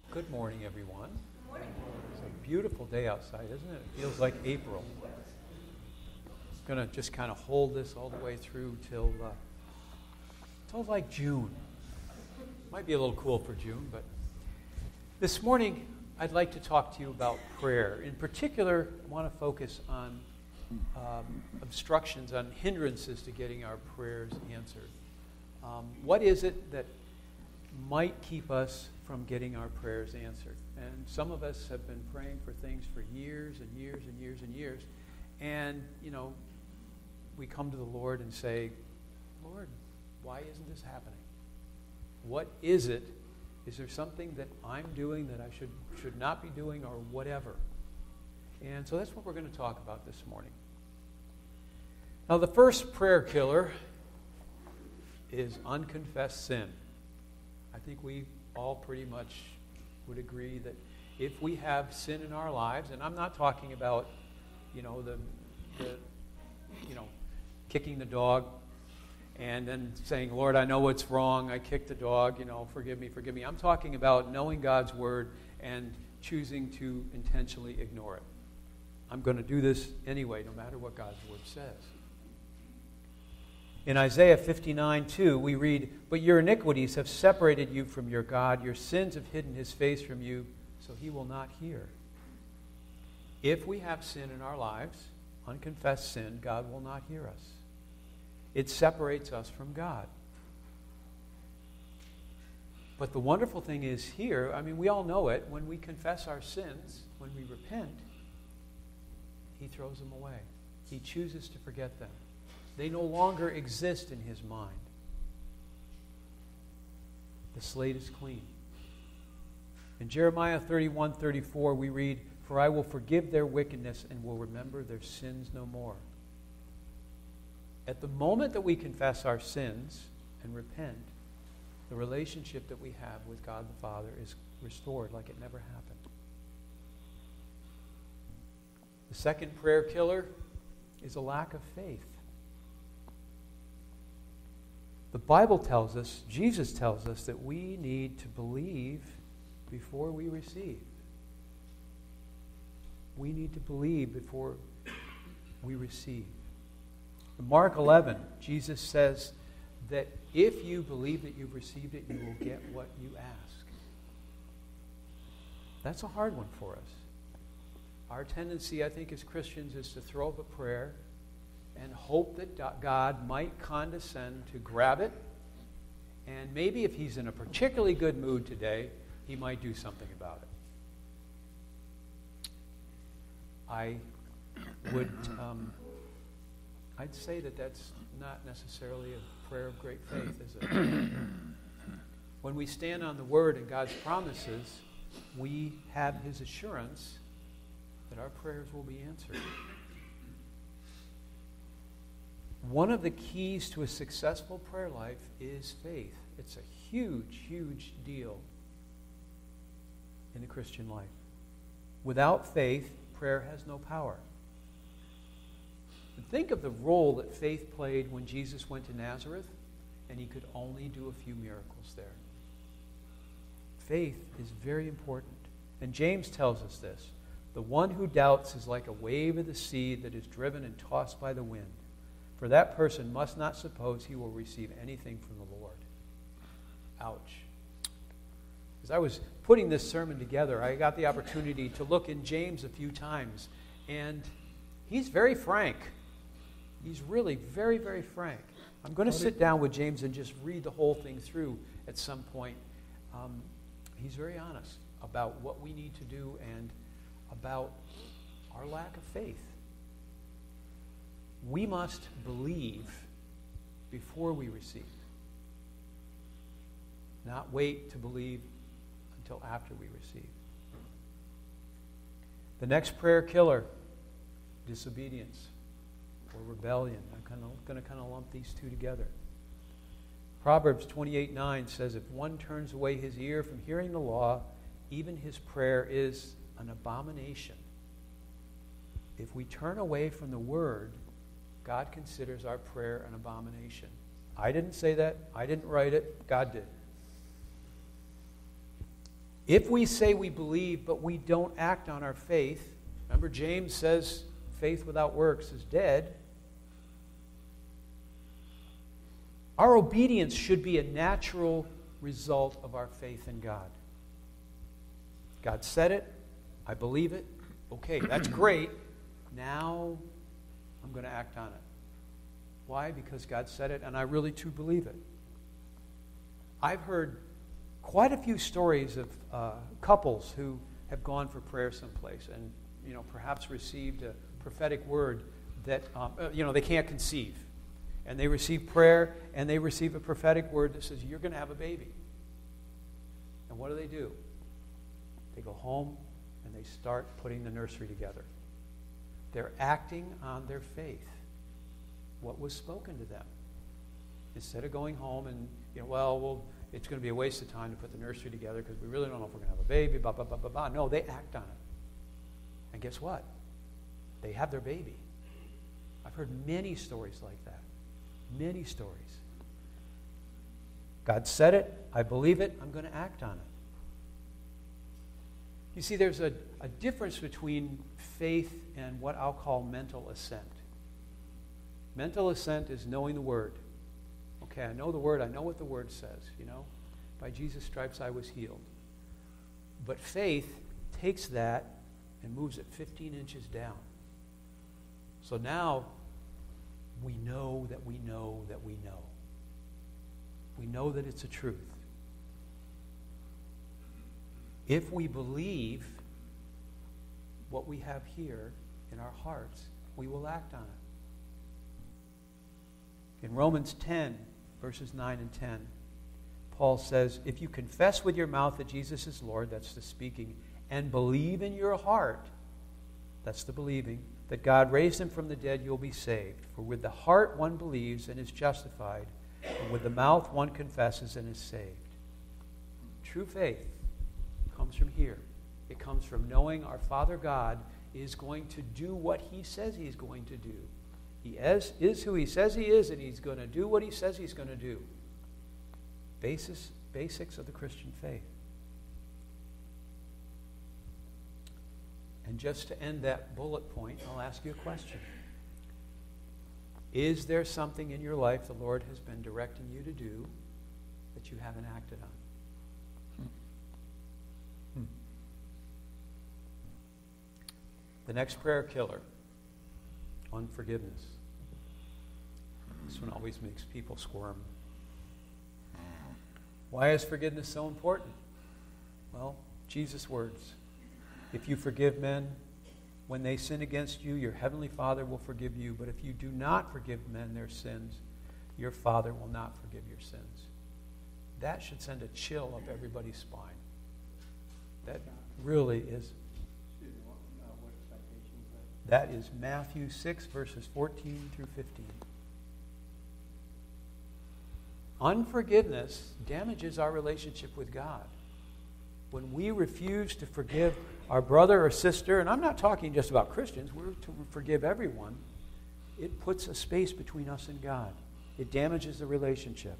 Good morning, everyone. It's a beautiful day outside, isn't it? It feels like April. I'm going to just kind of hold this all the way through till like June. Might be a little cool for June, but this morning I'd like to talk to you about prayer. In particular, I want to focus on obstructions, on hindrances to getting our prayers answered. What is it that might keep us from getting our prayers answered? And some of us have been praying for things for years and years and years and years. And, we come to the Lord and say, Lord, why isn't this happening? What is it? Is there something that I'm doing that I should not be doing, or whatever? And so that's what we're going to talk about this morning. Now, the first prayer killer is unconfessed sin. I think we all pretty much would agree that if we have sin in our lives, and I'm not talking about, kicking the dog and then saying, Lord, I know what's wrong. I kicked the dog, forgive me. I'm talking about knowing God's word and choosing to intentionally ignore it. I'm going to do this anyway, no matter what God's word says. In Isaiah 59:2, we read, "But your iniquities have separated you from your God. Your sins have hidden his face from you, so he will not hear." If we have sin in our lives, unconfessed sin, God will not hear us. It separates us from God. But the wonderful thing is here, we all know it, when we confess our sins, when we repent, he throws them away. He chooses to forget them. They no longer exist in his mind. The slate is clean. In Jeremiah 31:34, we read, "For I will forgive their wickedness and will remember their sins no more." At the moment that we confess our sins and repent, the relationship that we have with God the Father is restored like it never happened. The second prayer killer is a lack of faith. The Bible tells us, Jesus tells us, that we need to believe before we receive. We need to believe before we receive. In Mark 11, Jesus says that if you believe that you've received it, you will get what you ask. That's a hard one for us. Our tendency, I think, as Christians is to throw up a prayer and hope that God might condescend to grab it, and maybe if he's in a particularly good mood today, he might do something about it. I'd say that that's not necessarily a prayer of great faith, is it? When we stand on the Word and God's promises, we have his assurance that our prayers will be answered. One of the keys to a successful prayer life is faith. It's a huge, huge deal in the Christian life. Without faith, prayer has no power. And think of the role that faith played when Jesus went to Nazareth and he could only do a few miracles there. Faith is very important. And James tells us this: "The one who doubts is like a wave of the sea that is driven and tossed by the wind. For that person must not suppose he will receive anything from the Lord." Ouch. As I was putting this sermon together, I got the opportunity to look in James a few times, and he's very frank. He's really very, very frank. I'm going to sit down with James and just read the whole thing through at some point. He's very honest about what we need to do and about our lack of faith. We must believe before we receive. Not wait to believe until after we receive. The next prayer killer, disobedience or rebellion. I'm going to lump these two together. Proverbs 28:9 says, "If one turns away his ear from hearing the law, even his prayer is an abomination." If we turn away from the word, God considers our prayer an abomination. I didn't say that. I didn't write it. God did. If we say we believe, but we don't act on our faith, remember James says faith without works is dead. Our obedience should be a natural result of our faith in God. God said it. I believe it. Okay, that's great. Now I'm going to act on it. Why? Because God said it, and I really too believe it. I've heard quite a few stories of couples who have gone for prayer someplace and, perhaps received a prophetic word that, they can't conceive. And they receive prayer, and they receive a prophetic word that says, you're going to have a baby. And what do? They go home, and they start putting the nursery together. They're acting on their faith, what was spoken to them. Instead of going home and, it's going to be a waste of time to put the nursery together because we really don't know if we're going to have a baby, blah, blah, blah, blah, blah. No, they act on it. And guess what? They have their baby. I've heard many stories like that. Many stories. God said it. I believe it. I'm going to act on it. You see, there's a difference between faith and what I'll call mental assent. Mental assent is knowing the Word. Okay, I know the Word. I know what the Word says, By Jesus' stripes I was healed. But faith takes that and moves it 15 inches down. So now we know that we know that we know. We know that it's a truth. If we believe what we have here in our hearts, we will act on it. In Romans 10, verses 9 and 10, Paul says, if you confess with your mouth that Jesus is Lord, that's the speaking, and believe in your heart, that's the believing, that God raised him from the dead, you'll be saved. For with the heart one believes and is justified, and with the mouth one confesses and is saved. True faith comes from here. It comes from knowing our Father God is going to do what he says he's going to do. He is who he says he is, and he's going to do what he says he's going to do. Basics of the Christian faith. And just to end that bullet point, I'll ask you a question. Is there something in your life the Lord has been directing you to do that you haven't acted on? The next prayer killer, unforgiveness. This one always makes people squirm. Why is forgiveness so important? Well, Jesus' words. If you forgive men when they sin against you, your heavenly Father will forgive you. But if you do not forgive men their sins, your Father will not forgive your sins. That should send a chill up everybody's spine. That really is. That is Matthew 6, verses 14 through 15. Unforgiveness damages our relationship with God. When we refuse to forgive our brother or sister, and I'm not talking just about Christians, we're to forgive everyone, it puts a space between us and God. It damages the relationship.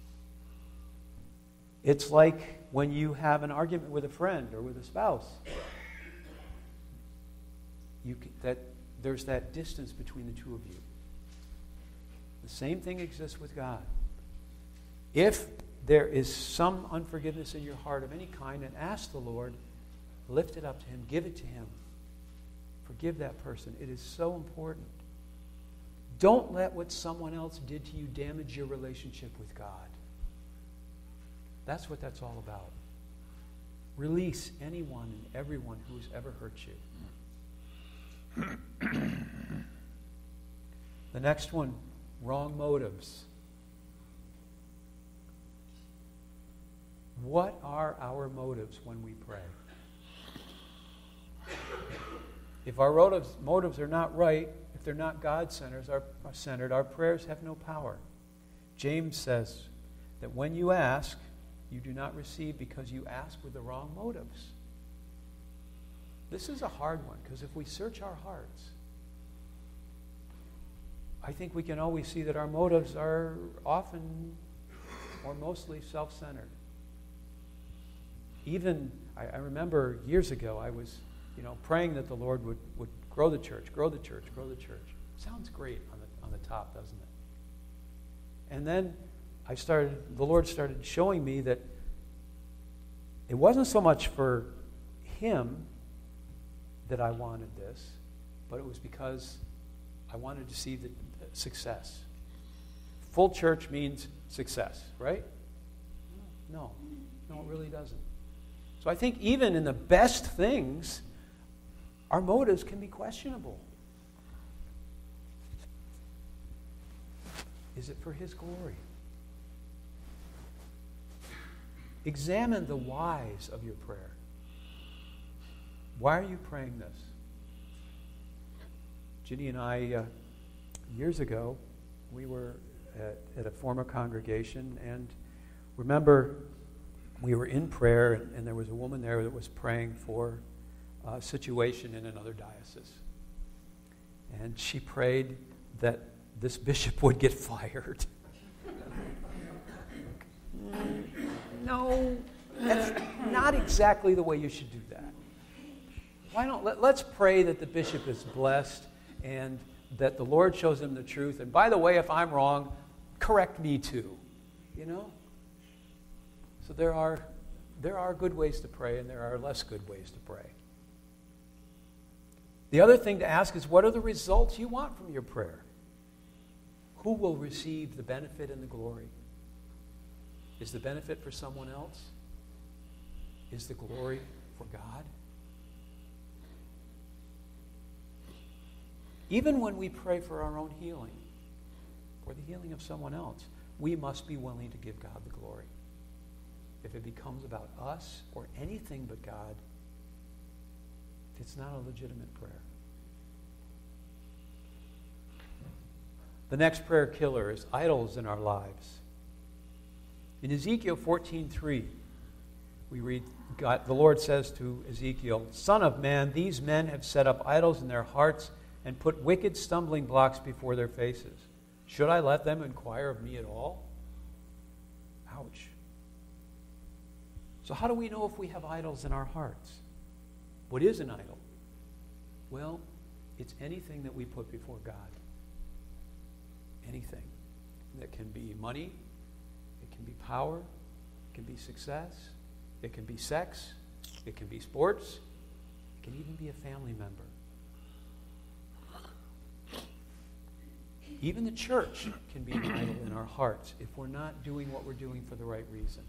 It's like when you have an argument with a friend or with a spouse. There's that distance between the two of you. The same thing exists with God. If there is some unforgiveness in your heart of any kind, and ask the Lord, lift it up to him, give it to him. Forgive that person. It is so important. Don't let what someone else did to you damage your relationship with God. That's what that's all about. Release anyone and everyone who has ever hurt you. The next one, wrong motives. What are our motives when we pray? If our motives are not right, if they're not God-centered, our prayers have no power. James says that when you ask, you do not receive because you ask with the wrong motives. This is a hard one, because if we search our hearts, I think we can always see that our motives are often or mostly self-centered. even, I remember years ago, I was, praying that the Lord would grow the church, grow the church, grow the church. Sounds great on the top, doesn't it? And then the Lord started showing me that it wasn't so much for Him that I wanted this, but it was because I wanted to see the success. Full church means success, right? No, it really doesn't. So I think even in the best things, our motives can be questionable. Is it for His glory? Examine the whys of your prayer. Why are you praying this? Ginny and I, years ago, we were at a former congregation, and remember, we were in prayer, and there was a woman there that was praying for a situation in another diocese. And she prayed that this bishop would get fired. No, that's not exactly the way you should do that. Why don't let's pray that the bishop is blessed and that the Lord shows him the truth. And by the way, if I'm wrong, correct me too. So there are good ways to pray, and there are less good ways to pray. The other thing to ask is, what are the results you want from your prayer? Who will receive the benefit and the glory? Is the benefit for someone else? Is the glory for God? Even when we pray for our own healing or the healing of someone else, we must be willing to give God the glory. If it becomes about us or anything but God, it's not a legitimate prayer. The next prayer killer is idols in our lives. In Ezekiel 14:3, we read, the Lord says to Ezekiel, "Son of man, these men have set up idols in their hearts and put wicked stumbling blocks before their faces. Should I let them inquire of me at all?" Ouch. So how do we know if we have idols in our hearts? What is an idol? Well, it's anything that we put before God. Anything. That can be money, it can be power, it can be success, it can be sex, it can be sports, it can even be a family member. Even the church can be an idol in our hearts if we're not doing what we're doing for the right reason.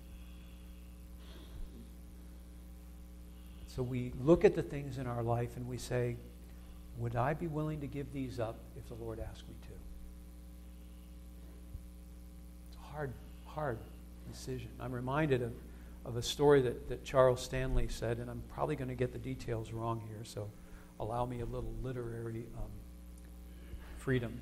So we look at the things in our life and we say, would I be willing to give these up if the Lord asked me to? It's a hard decision. I'm reminded of a story that Charles Stanley said, and I'm probably going to get the details wrong here, so allow me a little literary freedom.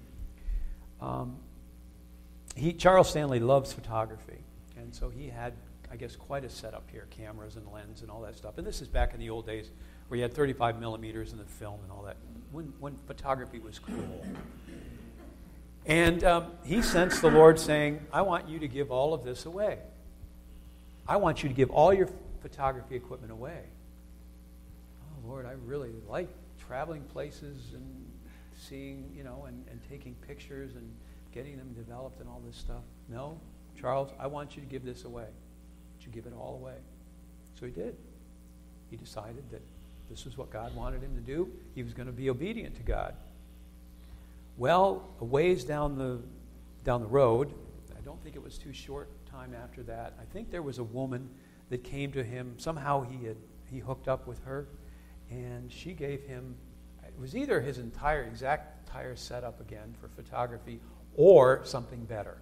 Charles Stanley loves photography, and so he had, I guess, quite a setup here, cameras and lens and all that stuff. And this is back in the old days where you had 35 millimeters in the film and all that, when photography was cool. And he sensed the Lord saying, I want you to give all of this away. I want you to give all your photography equipment away. Oh, Lord, I really like traveling places and seeing, and taking pictures and getting them developed and all this stuff. No, Charles, I want you to give this away. You give it all away. So he did. He decided that this was what God wanted him to do. He was going to be obedient to God. Well, a ways down the road, I don't think it was too short time after that, I think there was a woman that came to him. Somehow he hooked up with her, and she gave him, it was either his entire setup again for photography or something better.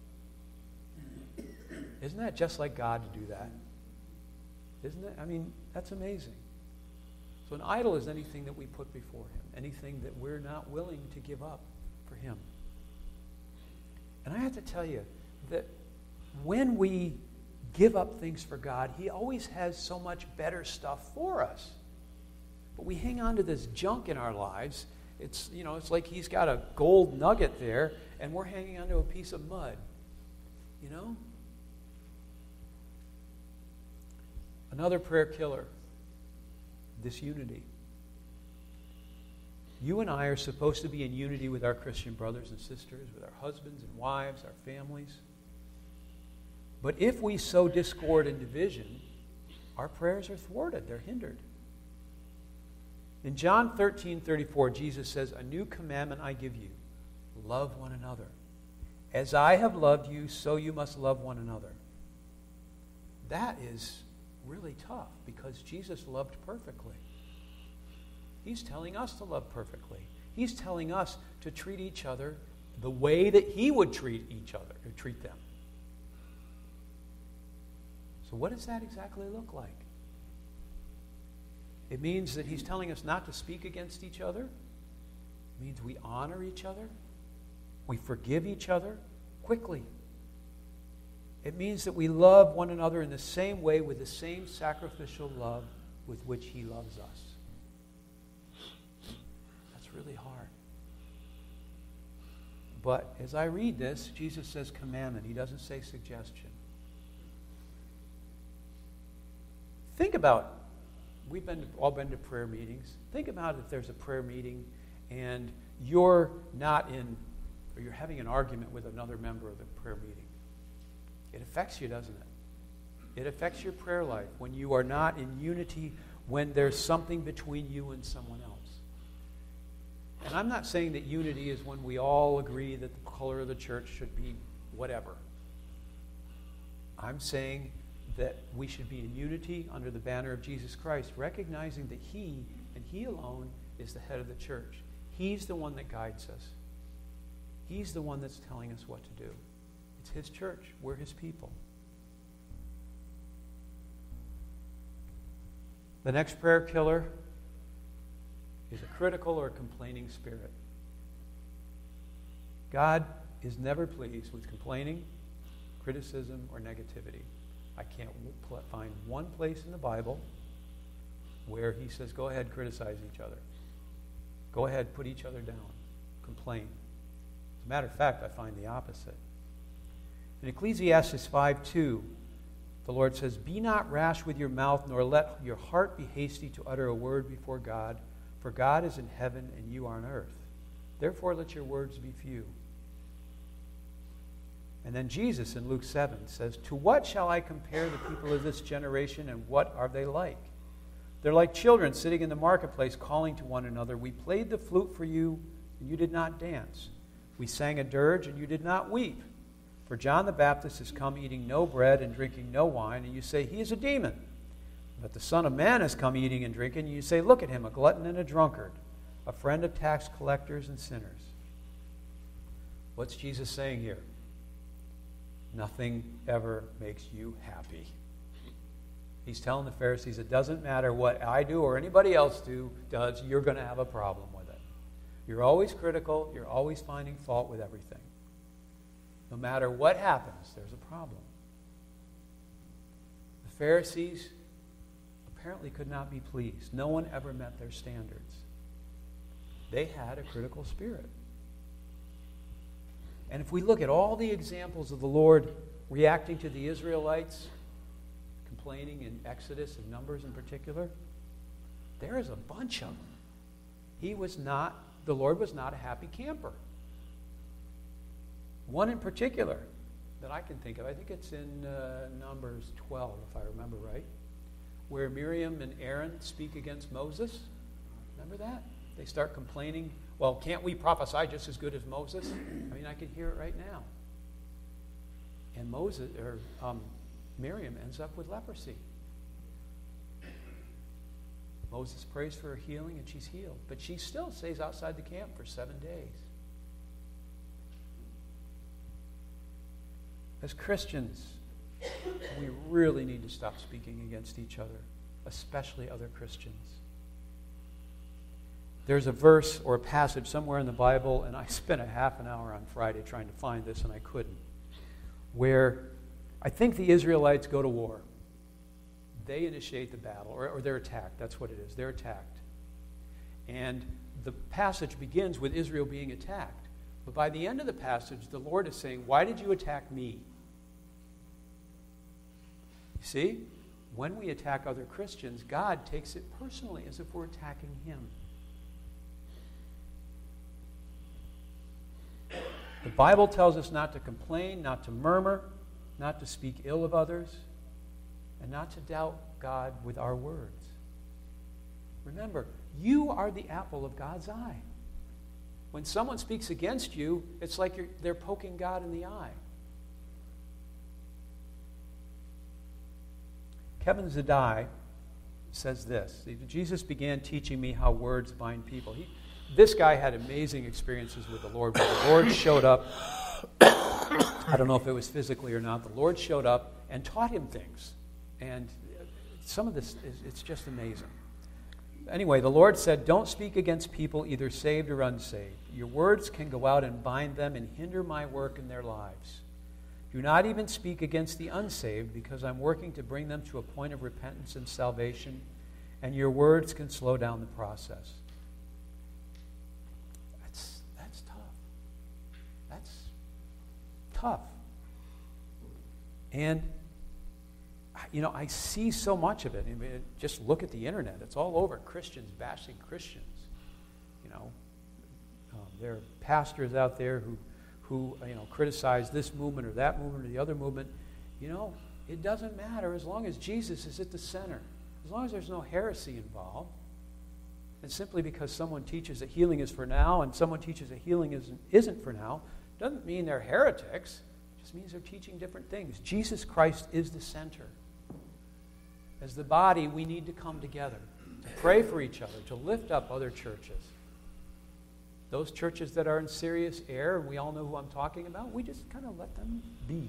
Isn't that just like God to do that? Isn't it? I mean, that's amazing. So an idol is anything that we put before Him, anything that we're not willing to give up for Him. And I have to tell you that when we give up things for God, He always has so much better stuff for us. But we hang on to this junk in our lives. It's like He's got a gold nugget there, and we're hanging on to a piece of mud. Another prayer killer, disunity. You and I are supposed to be in unity with our Christian brothers and sisters, with our husbands and wives, our families. But if we sow discord and division, our prayers are thwarted, they're hindered. In John 13:34, Jesus says, "A new commandment I give you, love one another. As I have loved you, so you must love one another." That is really tough because Jesus loved perfectly. He's telling us to love perfectly. He's telling us to treat each other the way that He would treat each other, or treat them. So what does that exactly look like? It means that He's telling us not to speak against each other. It means we honor each other. We forgive each other quickly. It means that we love one another in the same way, with the same sacrificial love with which He loves us. That's really hard. But as I read this, Jesus says commandment. He doesn't say suggestion. Think about, we've all been to prayer meetings. Think about if there's a prayer meeting and you're not in, or you're having an argument with another member of the prayer meeting. It affects you, doesn't it? It affects your prayer life when you are not in unity, when there's something between you and someone else. And I'm not saying that unity is when we all agree that the color of the church should be whatever. I'm saying that we should be in unity under the banner of Jesus Christ, recognizing that He, and He alone, is the head of the church. He's the one that guides us. He's the one that's telling us what to do. It's His church. We're His people. The next prayer killer is a critical or complaining spirit. God is never pleased with complaining, criticism, or negativity. I can't find one place in the Bible where He says, go ahead, criticize each other. Go ahead, put each other down. Complain. As a matter of fact, I find the opposite. In Ecclesiastes 5:2, the Lord says, "Be not rash with your mouth, nor let your heart be hasty to utter a word before God, for God is in heaven and you are on earth. Therefore let your words be few." And then Jesus in Luke 7 says, "To what shall I compare the people of this generation, and what are they like? They're like children sitting in the marketplace calling to one another, 'We played the flute for you, and you did not dance. We sang a dirge, and you did not weep. For John the Baptist has come eating no bread and drinking no wine, and you say, he is a demon. But the Son of Man has come eating and drinking, and you say, look at him, a glutton and a drunkard, a friend of tax collectors and sinners.'" What's Jesus saying here? Nothing ever makes you happy. He's telling the Pharisees, it doesn't matter what I do or anybody else does, you're going to have a problem with it. You're always critical. You're always finding fault with everything. No matter what happens, there's a problem. The Pharisees apparently could not be pleased. No one ever met their standards. They had a critical spirit. And if we look at all the examples of the Lord reacting to the Israelites, complaining in Exodus and Numbers in particular, there is a bunch of them. The Lord was not a happy camper. One in particular that I can think of, I think it's in Numbers 12, if I remember right, where Miriam and Aaron speak against Moses. Remember that? They start complaining, well, can't we prophesy just as good as Moses? I mean, I can hear it right now. And Miriam ends up with leprosy. Moses prays for her healing, and she's healed. But she still stays outside the camp for 7 days. As Christians, we really need to stop speaking against each other, especially other Christians. There's a verse or a passage somewhere in the Bible, and I spent a half an hour on Friday trying to find this, and I couldn't, where I think the Israelites go to war. They initiate the battle, or they're attacked. That's what it is. They're attacked. And the passage begins with Israel being attacked. But by the end of the passage, the Lord is saying, why did you attack me? You see? when we attack other Christians, God takes it personally as if we're attacking him. The Bible tells us not to complain, not to murmur, not to speak ill of others, and not to doubt God with our words. Remember, you are the apple of God's eye. When someone speaks against you, it's like they're poking God in the eye. Kevin Zadai says this: Jesus began teaching me how words bind people. This guy had amazing experiences with the Lord. When the Lord showed up, I don't know if it was physically or not, the Lord showed up and taught him things. And some of this, it's just amazing. Anyway, the Lord said, don't speak against people, either saved or unsaved. Your words can go out and bind them and hinder my work in their lives. Do not even speak against the unsaved, because I'm working to bring them to a point of repentance and salvation, and your words can slow down the process. That's tough. That's tough. And I see so much of it. I mean, just look at the internet. It's all over. Christians bashing Christians. There are pastors out there who criticize this movement or that movement or the other movement. It doesn't matter as long as Jesus is at the center. As long as there's no heresy involved. And simply because someone teaches that healing is for now and someone teaches that healing isn't for now, doesn't mean they're heretics. It just means they're teaching different things. Jesus Christ is the center. As the body, we need to come together to pray for each other, to lift up other churches. Those churches that are in serious error, and we all know who I'm talking about, we just kind of let them be.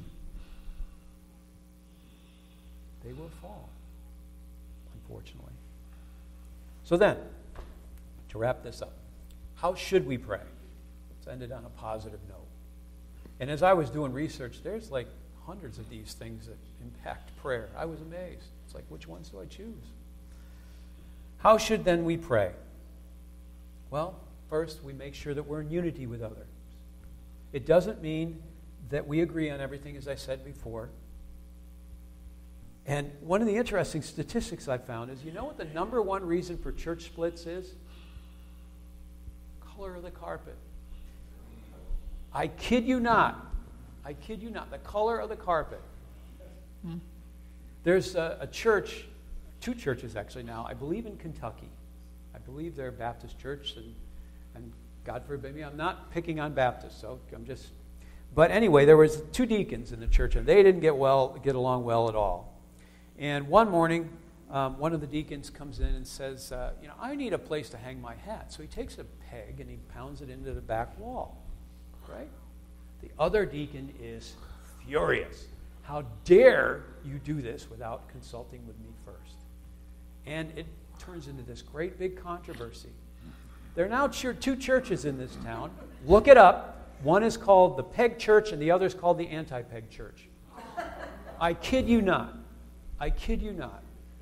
They will fall, unfortunately. So then, to wrap this up, how should we pray? Let's end it on a positive note. And as I was doing research, there's like hundreds of these things that impact prayer. I was amazed. It's like, which ones do I choose? How should then we pray? Well, first, we make sure that we're in unity with others. It doesn't mean that we agree on everything, as I said before. And one of the interesting statistics I found is, you know what the number one reason for church splits is? Color of the carpet. I kid you not. I kid you not. The color of the carpet. There's a church, two churches actually now, I believe in Kentucky. I believe they're a Baptist church, and God forbid me, I'm not picking on Baptists, so but anyway, there was two deacons in the church, and they didn't get along well at all. And one morning, one of the deacons comes in and says, I need a place to hang my hat. So he takes a peg and he pounds it into the back wall, right? The other deacon is furious. How dare you do this without consulting with me first? And it turns into this great big controversy. There are now two churches in this town. Look it up. One is called the Peg Church and the other is called the Anti-Peg Church. I kid you not. I kid you not.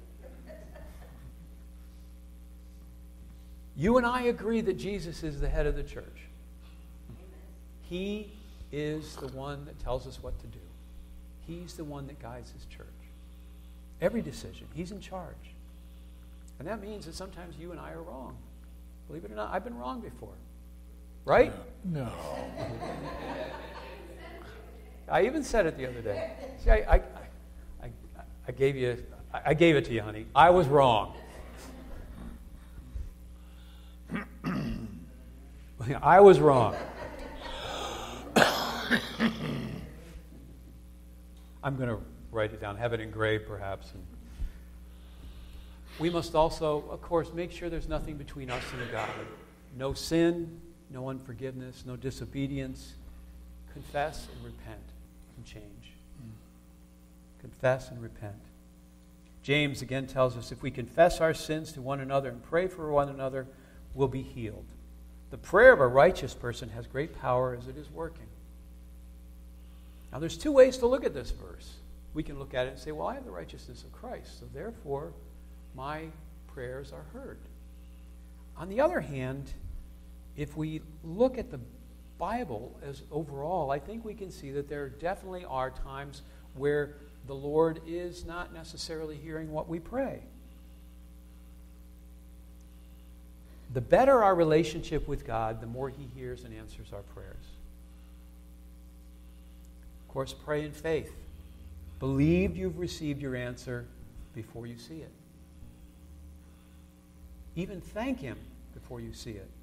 You and I agree that Jesus is the head of the church. He is the one that tells us what to do. He's the one that guides his church. Every decision, he's in charge. And that means that sometimes you and I are wrong. Believe it or not, I've been wrong before. Right? No. I even said it the other day. See, I gave it to you, honey. I was wrong. I was wrong. I'm going to write it down, have it engraved perhaps. And we must also, of course, make sure there's nothing between us and God. No sin, no unforgiveness, no disobedience. Confess and repent and change. Confess and repent. James again tells us if we confess our sins to one another and pray for one another, we'll be healed. The prayer of a righteous person has great power as it is working. Now, there's two ways to look at this verse. We can look at it and say, well, I have the righteousness of Christ, so therefore my prayers are heard. On the other hand, if we look at the Bible as overall, I think we can see that there definitely are times where the Lord is not necessarily hearing what we pray. The better our relationship with God, the more He hears and answers our prayers. Of course, pray in faith. Believe you've received your answer before you see it. Even thank Him before you see it.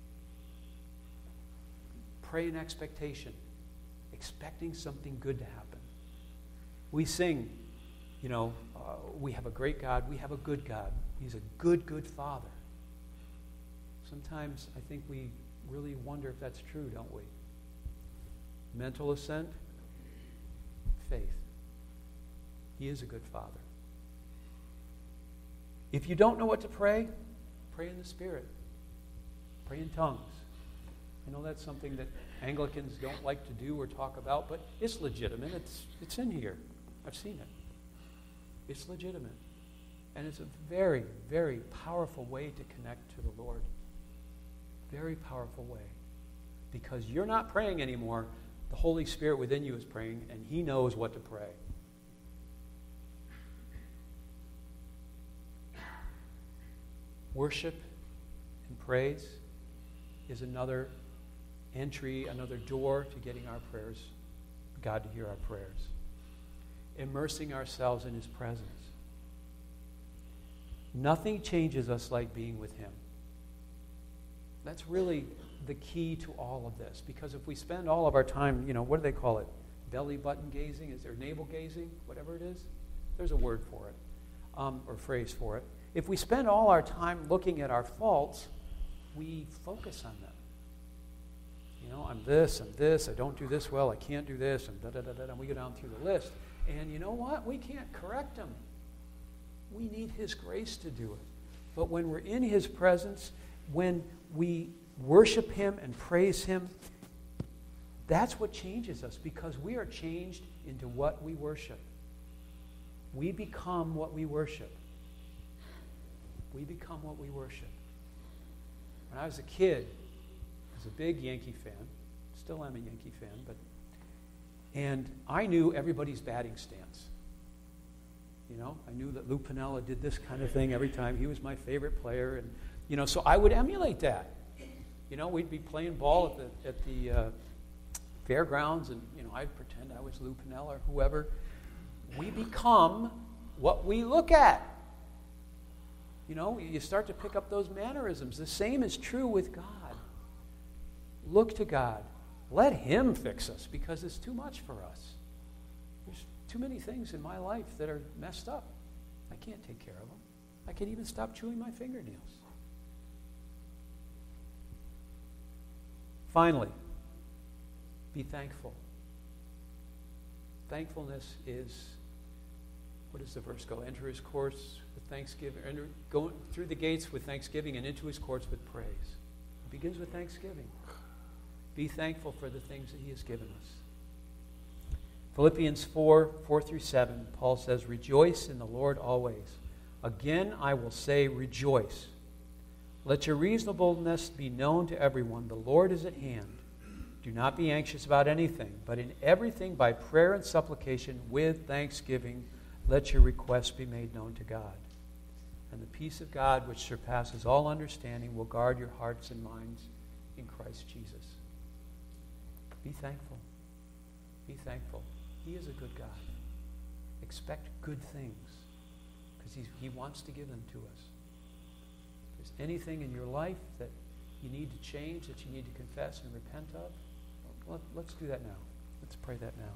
Pray in expectation, expecting something good to happen. We sing, we have a great God, we have a good God. He's a good, good Father. Sometimes I think we really wonder if that's true, don't we? Mental assent, faith. He is a good Father. If you don't know what to pray, pray in the Spirit. Pray in tongues. I know that's something that Anglicans don't like to do or talk about, but it's legitimate. It's in here. I've seen it. It's legitimate. And it's a very, very powerful way to connect to the Lord. Very powerful way. Because you're not praying anymore. The Holy Spirit within you is praying, and He knows what to pray. Worship and praise is another entry, another door to getting our prayers, God to hear our prayers. Immersing ourselves in His presence. Nothing changes us like being with Him. That's really the key to all of this. Because if we spend all of our time, what do they call it? Belly button gazing? Is there navel gazing? Whatever it is. There's a word for it, or phrase for it. If we spend all our time looking at our faults, we focus on them. I'm this, I don't do this well, I can't do this, and and we go down through the list. And you know what? We can't correct them. We need His grace to do it. But when we're in His presence, when we worship Him and praise Him, that's what changes us, because we are changed into what we worship. We become what we worship. We become what we worship. When I was a kid, I was a big Yankee fan. Still am a Yankee fan, and I knew everybody's batting stance. I knew that Lou Piniella did this kind of thing every time. He was my favorite player, and so I would emulate that. We'd be playing ball at the fairgrounds, and I'd pretend I was Lou Piniella or whoever. We become what we look at. You start to pick up those mannerisms. The same is true with God. Look to God. Let Him fix us, because it's too much for us. There's too many things in my life that are messed up. I can't take care of them. I can't even stop chewing my fingernails. Finally, be thankful. Thankfulness is, what does the verse go? Enter His courts with thanksgiving. Go through the gates with thanksgiving and into His courts with praise. It begins with thanksgiving. Be thankful for the things that He has given us. Philippians 4:4-7, Paul says, "Rejoice in the Lord always. Again, I will say, rejoice. Let your reasonableness be known to everyone. The Lord is at hand. Do not be anxious about anything, but in everything by prayer and supplication with thanksgiving, let your requests be made known to God. And the peace of God, which surpasses all understanding, will guard your hearts and minds in Christ Jesus." Be thankful. Be thankful. He is a good God. Expect good things, because He wants to give them to us. If there's anything in your life that you need to change, that you need to confess and repent of, let's do that now. Let's pray that now.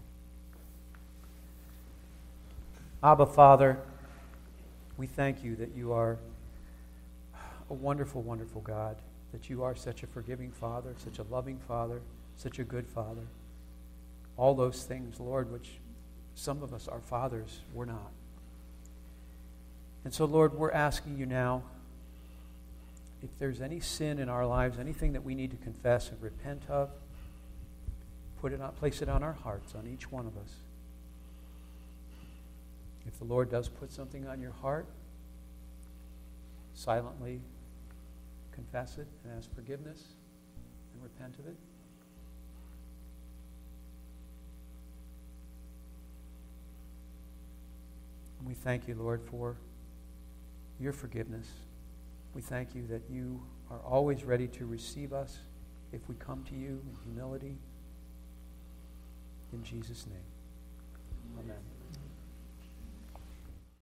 Abba, Father, we thank You that You are a wonderful, wonderful God, that You are such a forgiving Father, such a loving Father, such a good Father. All those things, Lord, which some of us, our fathers, were not. And so, Lord, we're asking You now, if there's any sin in our lives, anything that we need to confess and repent of, place it on our hearts, on each one of us. If the Lord does put something on your heart, silently confess it and ask forgiveness and repent of it. We thank you, Lord, for your forgiveness. We thank you that you are always ready to receive us if we come to you in humility. In Jesus' name, amen.